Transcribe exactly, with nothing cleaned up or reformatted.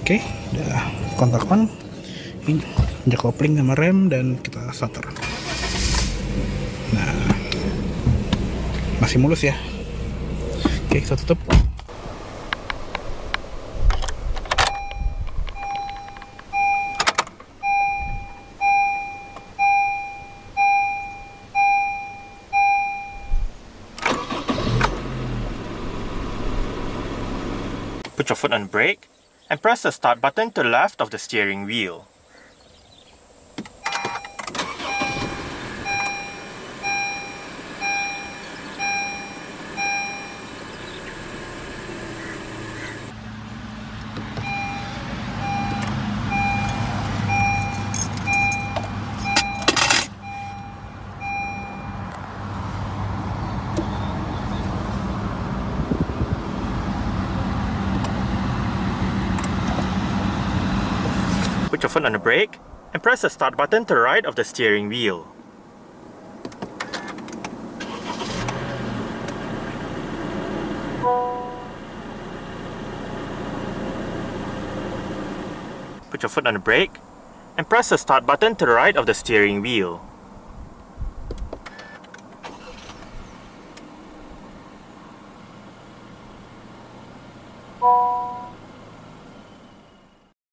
Oke, udah kontak on, injek kopling sama rem, dan kita starter. Nah, masih mulus ya. Oke, kita tutup. Put your foot on the brake and press the start button to the left of the steering wheel. Put your foot on the brake and press the start button to the right of the steering wheel. Put your foot on the brake and press the start button to the right of the steering wheel.